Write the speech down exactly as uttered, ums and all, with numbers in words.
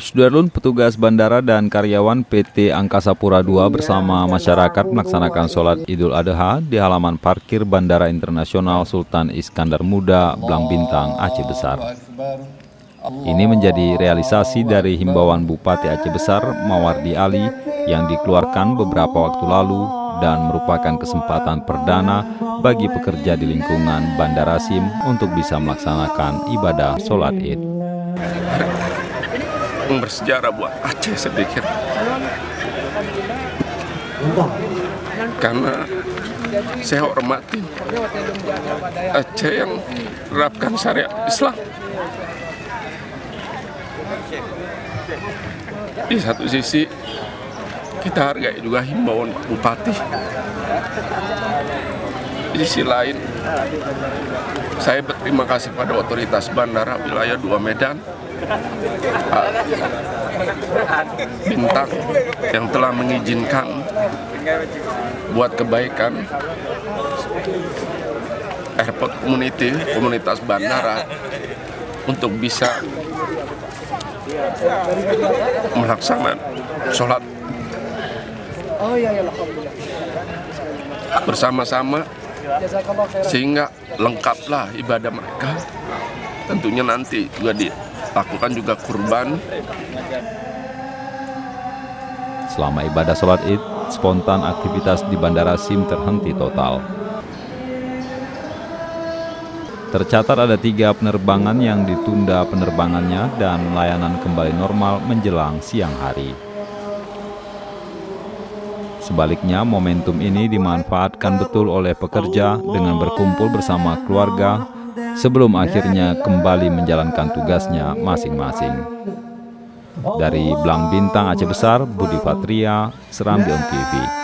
Sudarlun, petugas bandara dan karyawan P T Angkasa Pura dua bersama masyarakat melaksanakan sholat Idul Adha di halaman parkir Bandara Internasional Sultan Iskandar Muda, Blang Bintang, Aceh Besar. Ini menjadi realisasi dari himbauan Bupati Aceh Besar, Mawardi Ali, yang dikeluarkan beberapa waktu lalu dan merupakan kesempatan perdana bagi pekerja di lingkungan Bandara Sim untuk bisa melaksanakan ibadah sholat Id. Bersejarah buat Aceh saya pikir, karena saya hormati Aceh yang menerapkan syariat Islam. Di satu sisi kita hargai juga himbauan Pak Bupati, di sisi lain saya berterima kasih pada otoritas Bandara Wilayah dua Medan, Pak Bintang, yang telah mengizinkan buat kebaikan airport community, komunitas bandara, untuk bisa melaksanakan sholat bersama-sama, sehingga lengkaplah ibadah mereka. Tentunya nanti juga dilakukan juga kurban. Selama ibadah sholat Id, spontan aktivitas di Bandara Sim terhenti total. Tercatat ada tiga penerbangan yang ditunda penerbangannya dan layanan kembali normal menjelang siang hari. Sebaliknya, momentum ini dimanfaatkan betul oleh pekerja dengan berkumpul bersama keluarga sebelum akhirnya kembali menjalankan tugasnya masing-masing. Dari Blang Bintang, Aceh Besar, Budi Fatria, Serambi On T V.